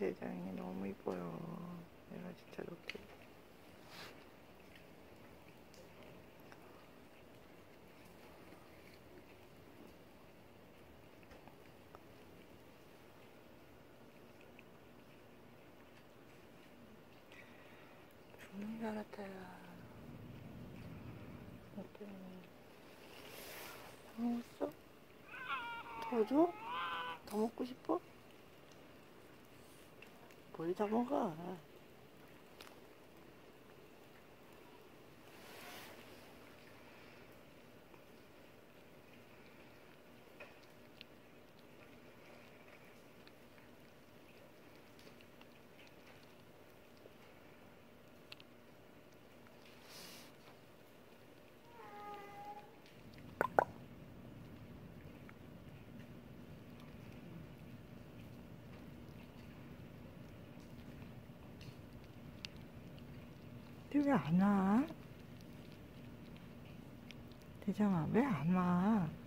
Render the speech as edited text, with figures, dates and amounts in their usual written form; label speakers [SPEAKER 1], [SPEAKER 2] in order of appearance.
[SPEAKER 1] 대장이 너무 이뻐요. 얘가 진짜 이렇게. 죽는 줄 알았다야. 어때? 다 먹었어? 더 줘? 더 먹고 싶어? 뭘 다 먹어? 왜 안 와? 대장아, 왜 안 와?